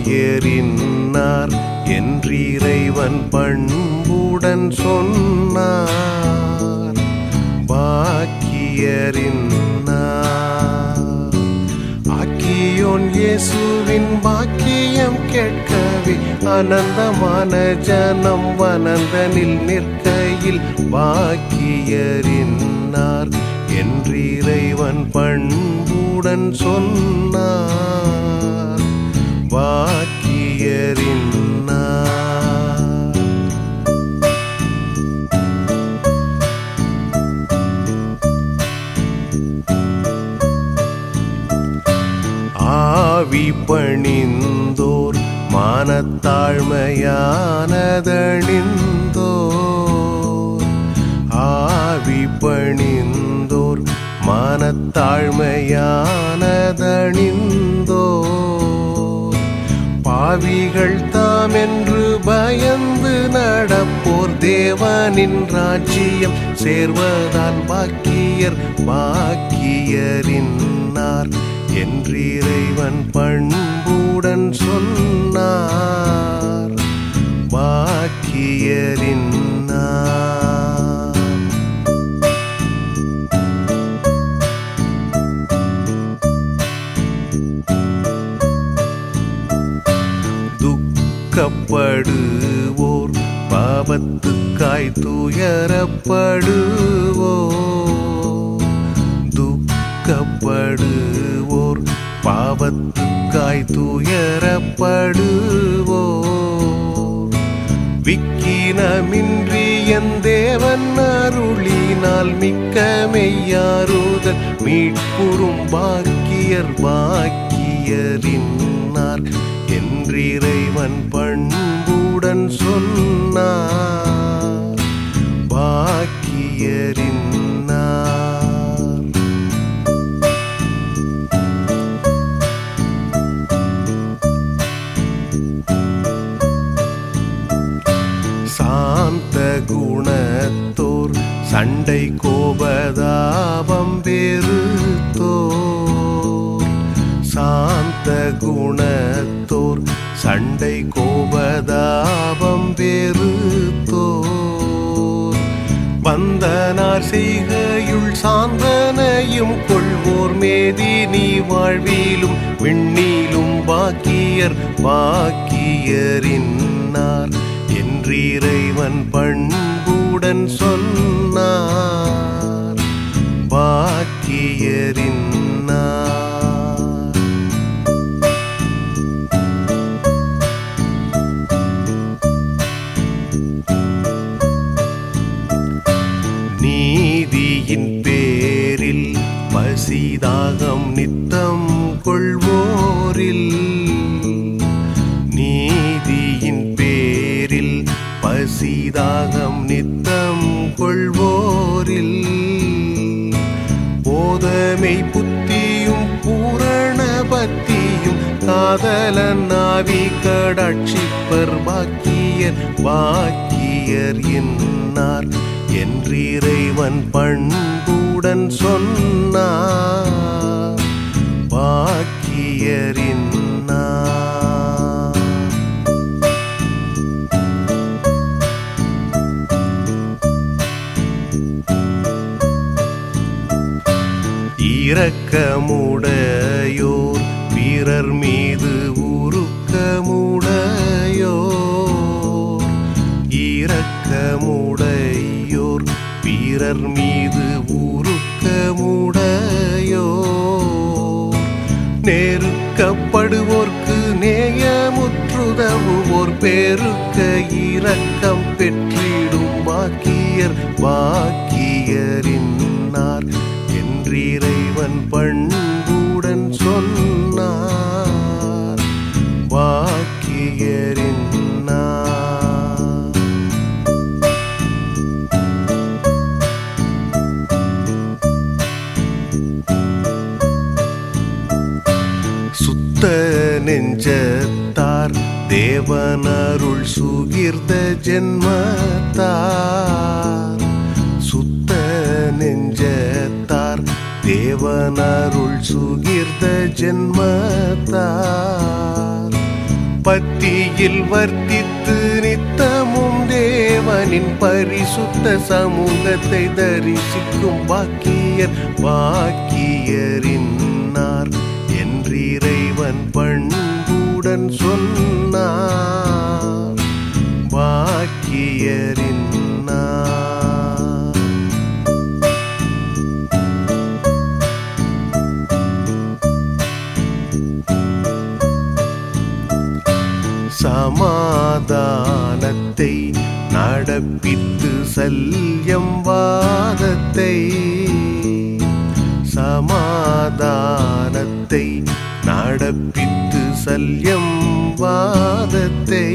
பாக்கியர் இன்னார் என்றிறைவன் பண்புடன் சொன்னார். பாக்கியர் இன்னார் ஆக்கியோன் இயேசுவின் பாக்கியம் கேட்கவே அனந்தமான ஜனம் வனந்தனில் நிற்கையில் பாக்கியர் இன்னார் என்றிறைவன் பண்புடன் சொன்னார். பாக்கியர் இன்னார் ஆவி பணிந்தோர் மானத்தாழ்மையானதணிந்தோர். ஆவி பணிந்தோர் மானத்தாழ்மையானதணிந்தோர். பாவிகள் தாம் என்று பயந்து நடப்போர் தேவனின் ராஜ்யம் சேர்வதால் பாக்கியர். பாக்கியர் இன்னார் என்றிறைவன் பண்புடன் சொன்னார். பாக்கியர் இன்னார் துக்கப்படுவோர் பாவத்துக்காய் துயரப்படுவோர். துக்கப்படுவோர் பாவத்துக்காய் துயரப்படுவோர். விக்கினமின்றி என் தேவன் அருளினால் மிக்க மெய்யாறுதல் மீட்புறும் பாக்கியர். பாக்கியர் இன்னார் என்றிறைவன் பண்புடன் சொன்னார். பாக்கியர் இன்னார் சாந்த குணத்தோர் சண்டை கோபதாபம் வெறுத்தோர். சாந்த குணத்தோர் சண்டை கோபதாபம் வெறுத்தோர். பந்தனார் செய்கையுள் சாந்தனையும் கொள்வோர் மேதினி வாழ்விலும் விண்ணிலும் பாக்கியர். பாக்கியர் இன்னார் என்றிறைவன் பண்புடன் சொன்னார். பாக்கியர் இன்னார் நீதியின் பேரில் பசிதாகம் நித்தம் கொள்வோரில். நீதியின் பேரில் பசிதாகம் நித்தம் கொள்வோரில். போதமை புத்தியும் பூரண பக்தியும் காதலன் ஆவி கடாட்சிப்பர். பாக்கியர். பாக்கியர் இன்னார் என்றிறைவன் பண்புடன் சொன்னார். பாக்கியர் இன்னார் இரக்கமுடையோர் பிறர் மீது உருக்கமுடையோர். இரக்கமுடையோர் பிறர் மீது உருக்கமுடையோர். நெருக்கப்படுவோர்க்கு நேயமுற்றுதவுவோர் பெருக்க இரக்கம் பெற்றிடும் பாக்கியர். பாக்கியர் இன்னார் என்றிறைவன் பண்புடன் சொன்னார். பாக்கியர் இன்னார் சுத்த நெஞ்சத்தார் தேவனருள் சுகிர்த ஜென்மத்தார். சுத்த நெஞ்சத்தார் தேவனருள் சுகிர்த ஜென்மத்தார். பக்தியில் வர்த்தித்து நித்தமும் தேவனின் பரிசுத்த சமூகத்தை தரிசிக்கும் பாக்கியர் பாக்கியரின்னார் என்றிறைவன் பண்புடன் சொன்னார். பாக்கியரின்னார் சமாதானத்தை நடப்பித்து சல்யம் வாதத்தை, சமாதானத்தை நடப்பித்து சல்யம் வாதத்தை,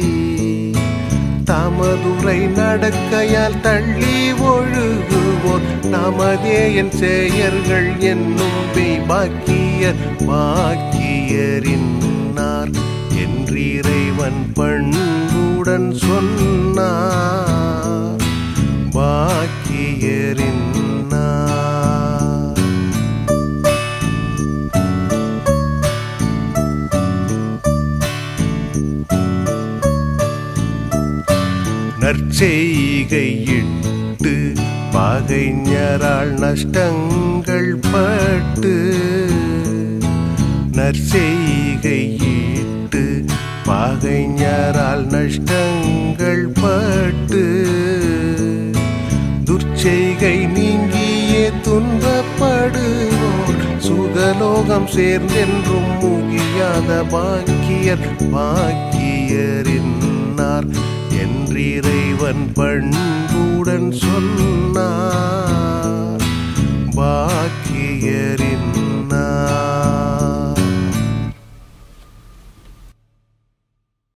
தமதுரை நடக்கையால் தள்ளி ஒழுகுவோர் நமதேயன் செயர்கள் என்னும் பாக்கியர் பாக்கியரின்னார் என்றிறைவன் பண்புடன் சொன்னார். பாக்கியரின்னார் நற்செய்கையிட்டு பகைஞரால் நஷ்டங்கள் பட்டு, நற்செய்கையிட்டு பகைஞரால் நஷ்டங்கள் பட்டு, துர்ச்செய்கை நீங்கியே துன்பப்படுவோர் சுகலோகம் சேர்ந்தென்றும் முகியாத பாக்கியர் பாக்கியரின்னார் என்றிறைவன் பண்புடன் சொன்ன